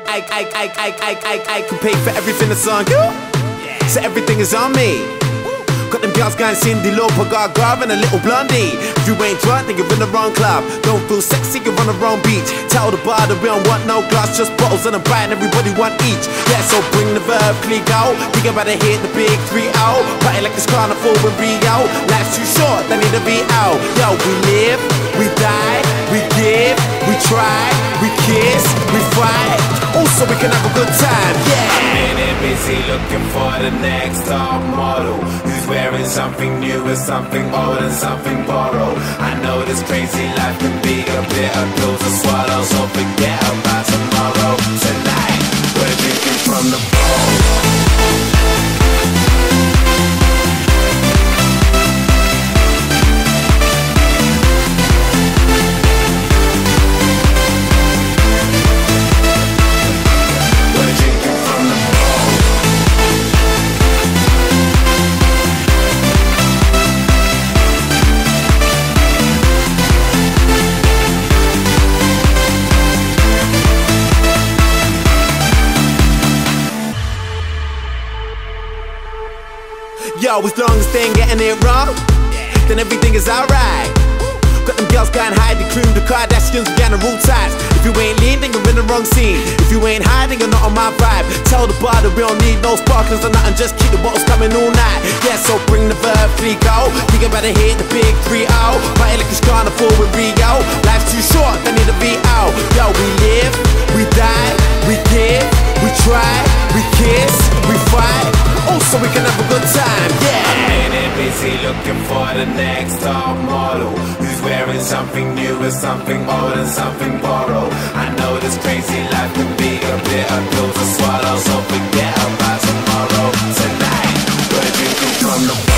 I can pay for everything that's on you, so everything is on me. Got them girls going Cindy Lauper, Gaga and a little blondie. If you ain't drunk, then you're in the wrong club. Don't feel sexy, you're on the wrong beach. Tell the bar that we don't want no glass, just bottles and a bite, and everybody want each. Yeah, so bring the verb, click out. Think about to hit the big 3-0. Party like it's carnival in Rio. Life's too short, they need to be out. Yo, we live, we die, we give, we try, we kiss, we fight. Also, we can have a good time, yeah. I'm in it busy looking for the next top model who's wearing something new and something old and something borrowed. I know this crazy life can be a bitter pill to swallow, so forget about tomorrow. Tonight, we're drinking from the bowl. Yo, as long as they ain't getting it wrong, then everything is alright. Got them girls going high, the cream, the Kardashians, we got the rule ties. If you ain't lean, then you're in the wrong scene. If you ain't high, then you're not on my vibe. Tell the bar that we don't need no sparklers or nothing, just keep the bottles coming all night. Yeah, so bring the verb, free go. Think about to hit the big 3-0. Party like it's carnival in Rio. Life's too short, they need to be out. Yo, we live, we die, we give, we try, we kiss, we fight. Also, we can have a good time, yeah. I'm in it busy looking for the next top model who's wearing something new and something old and something borrowed. I know this crazy life can be a bitter pill to swallow, so forget about tomorrow. Tonight, we're drinking from the